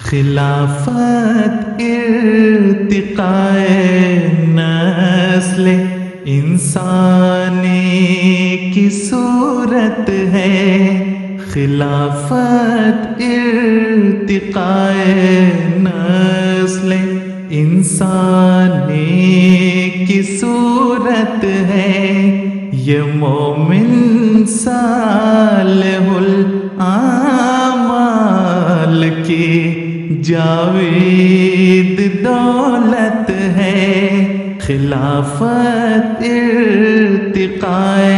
خلافت ارتقاء نسل انسانی کی صورت ہے، خلافت ارتقاء نسل انسانی کی صورت ہے، یہ مومن صالح الاعمال کی جاوید دولت ہے، خلافت ارتقاء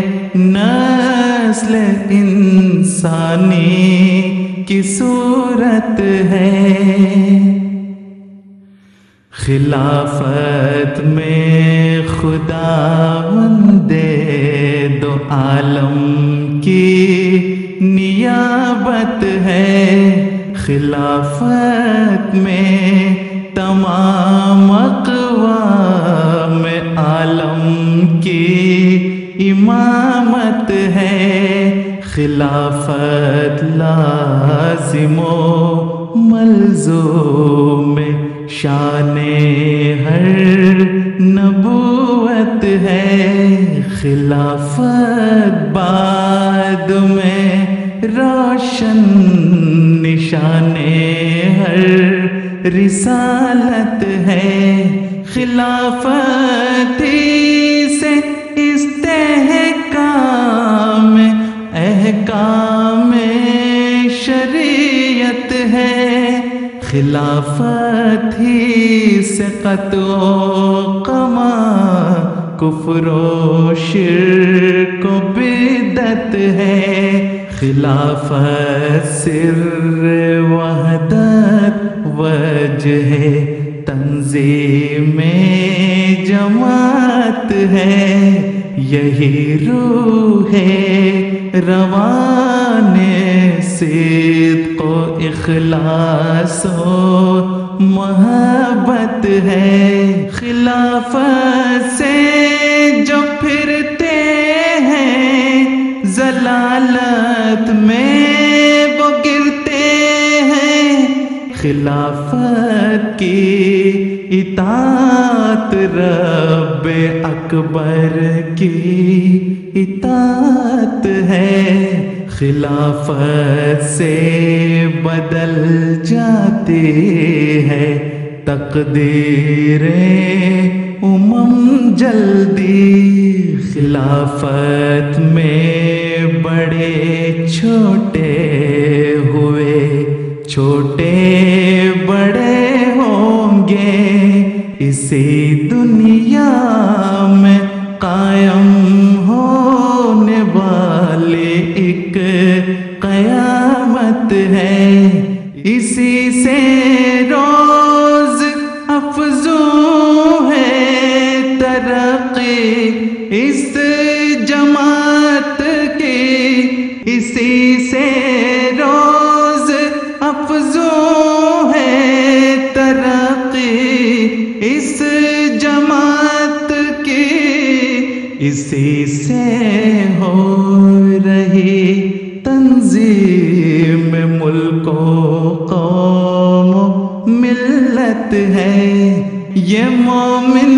نسل انسانی کی صورت ہے۔ خلافت میں خداوند دو عالم کی نیابت ہے، خلافت میں تمام اقوام عالم کی امامت ہے، خلافت لازم و ملزوم شان ہر نبوت ہے، خلافت بعد میں روشن نشان ہر رسالت ہے، خلافت سے استحکام احکام شریعت ہے، خلافت ہی سے قطع و قما کفر و شرک و بدعت ہے، خلافت سر وحدت وجہ تنظیم جماعت ہے، یہی روح روان صدق و اخلاص و محبت ہے، خلافت سے جو پھرتے ہیں ضلالت میں وہ گرتے ہیں، خلافت کی اطاعت رب اکبر کی اطاعت ہے، خلافت سے بدل جاتی ہے تقدیریں امم جلدی، خلافت میں بڑے چھوٹے ہوئے چھوٹے بڑے ہوں گے، اسی دنیا میں قائم ہونے والی ایک قیامت ہے، اسی سے روز افزوں ہے ترقی اس جماعت کی، اسی سے روز افزوں ہے ترقی اس جماعت کی، اسی سے ہو رہی تنظیم ملک و قوم و ملت ہے، یہ مومن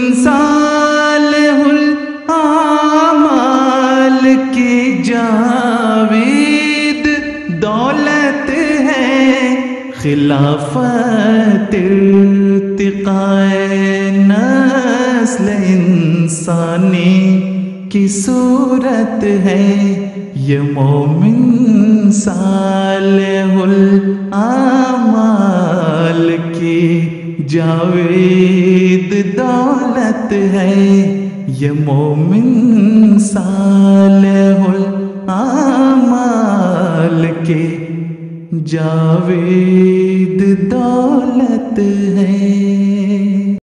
صالح الاعمال کی جاوید دولت ہے، خلافت ارتقاء نسل انسانی کی صورت ہے، یہ مومن صالح الاعمال کی جاوید دولت ہے، یہ مومن صالح الاعمال کی جاوید دولت ہے۔